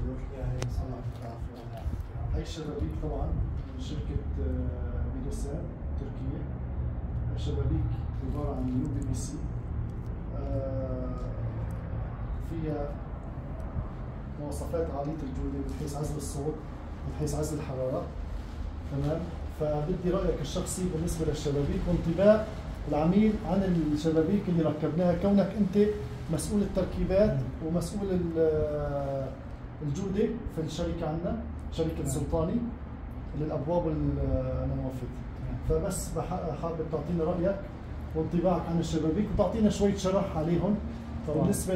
دكتور. هاي الشبابيك طبعا من شركة ميدوسان تركية. شبابيك عبارة عن UPVC، فيها مواصفات عالية الجودة من حيث عزل الصوت، من حيث عزل الحرارة. تمام؟ فبدي رأيك الشخصي بالنسبة للشبابيك وانطباع العميل عن الشبابيك اللي ركبناها، كونك أنت مسؤول التركيبات ومسؤول الجودة في الشركة عندنا، شركة سلطاني للأبواب والنوافذ. فبس حابب تعطينا رأيك وانطباعك عن الشبابيك وتعطينا شوية شرح عليهم بالنسبة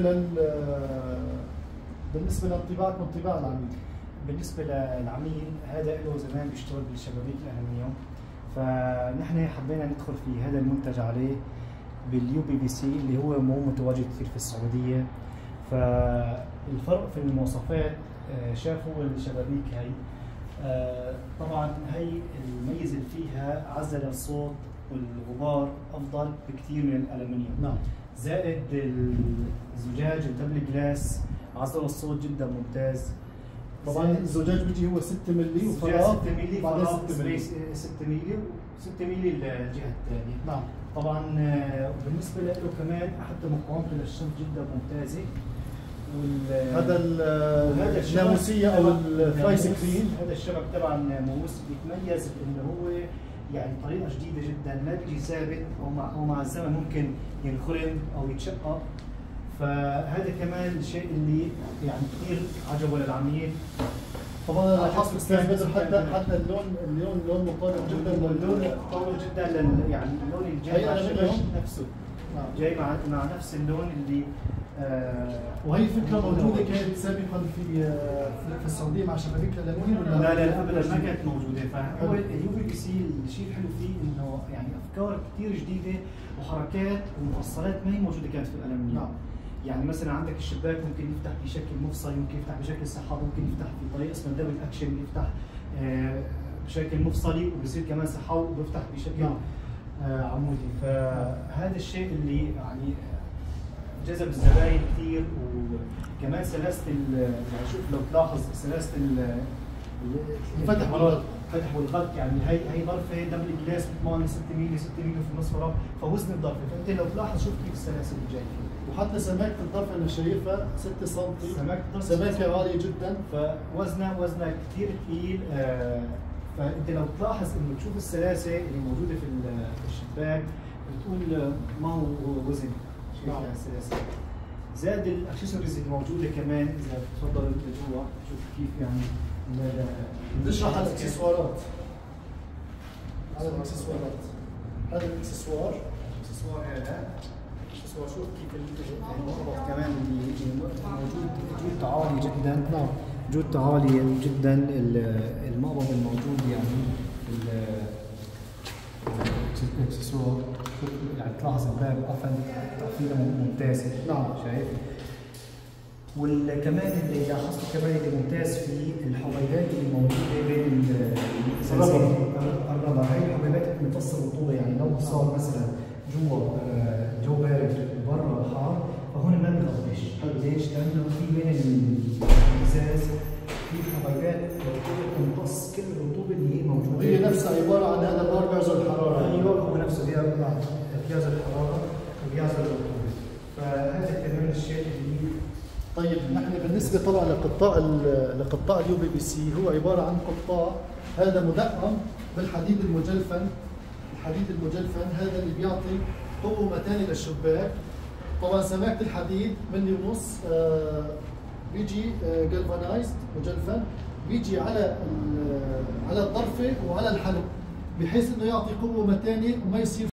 بالنسبة لانطباعك وانطباع العميل. بالنسبة للعميل هذا له زمان بيشتغل بالشبابيك الألمنيوم، فنحن حبينا ندخل في هذا المنتج عليه بالUPVC اللي هو مو متواجد كثير في السعودية. فالفرق في المواصفات شافوا الشبابيك هي طبعا هي الميز اللي فيها عزل الصوت والغبار افضل بكثير من الالمنيوم. نعم. زائد الزجاج الدبل جلاس عزل الصوت جدا ممتاز. طبعا الزجاج بيجي هو 6 مللي وفراغ 6 مللي بعدين فراغ 6 مللي 6 مللي و6 مللي الجهه الثانيه. نعم. طبعا بالنسبه له كمان حتى مقاومته للشمس جدا ممتازه. هذا الناموسيه او الفاي سكرين، هذا الشبك تبع الناموس بيتميز بانه هو يعني طريقه جديده جدا، ما بيجي ثابت او مع الزمن ممكن ينخرم او يتشقق. فهذا كمان الشيء اللي يعني كثير عجبه للعميل. طبعا انا لاحظت استاذ بدر حتى اللون مطابق جدا، اللون مطابق جدا يعني اللون اللي جاي مع الشبك نفسه. جاي مع نفس اللون اللي وهي فكره موجوده كانت سابقا في السعوديه مع شبابيك الالمنيوم ولا لا ابدا ما كانت موجوده. فهو الUPVC الشيء الحلو فيه انه يعني افكار كثير جديده وحركات ومفصلات ما هي موجوده كانت في الالمنيوم. نعم. يعني مثلا عندك الشباك ممكن يفتح بشكل مفصل، ممكن يفتح بشكل سحاب، ممكن يفتح في طريقه اسمها دبل اكشن، يفتح بشكل مفصلي وبصير كمان سحاب وبيفتح بشكل عمودي. فهذا الشيء اللي يعني جذب الزباين كثير. وكمان سلاسه يعني شوف لو تلاحظ سلاسه الفتح والغلق، يعني هي ظرفه دبل جلاس بتمانع 6 مللي 6 مللي في النص فراغ، فوزن الظرفه. فانت لو تلاحظ شوف كيف السلاسل اللي جايه فيه. وحتى سماكه الظرف انا شايفها 6 سم، سماكه عاليه جدا، فوزنها كثير ثقيل. فانت لو تلاحظ انه تشوف السلاسه اللي موجوده في الشباك بتقول ما هو وزن السلاسل. زاد الاكسسوارز اللي موجوده كمان، اذا تفضل لجوا شوف كيف يعني نشرح على الاكسسوارات. هذا الاكسسوارات، هذا الاكسسوار هذا اكسسوار شوف كيف المربط كمان اللي موجود جودته عاليه جدا. نعم. جودته عاليه جدا. المقبض الموجود يعني الاكسسوار يعني تلاحظ الباب قفل تقفيله ممتازه. نعم. شايف؟ وكمان اللي لاحظته كمان اللي ممتاز فيه الحبيبات اللي موجوده بين الربع. هي الحبيبات بتمتص الرطوبه، يعني لو صار مثلا جوا جو بارد وبرا حار فهون ما بيغطيش. ليش؟ لانه في بين الازاز في حبيبات بتمتص كل الرطوبه اللي هي موجوده. هي نفسها عباره عن هذا بيعزل الحراره. ايوه هو نفسه بيعزل الحراره وبيعزل الرطوبه. فهذا كمان الشيء اللي طيب نحن بالنسبه طبعا لقطاع الUPVC هو عباره عن قطاع هذا مدعم بالحديد المجلفن. الحديد المجلفن هذا اللي بيعطي قوه ومتانه للشباك. طبعا سماكه الحديد ملي ونص، بيجي جلفانايزد مجلفن، بيجي على الضرفه وعلى الحلق بحيث انه يعطي قوه ومتانه وما يصير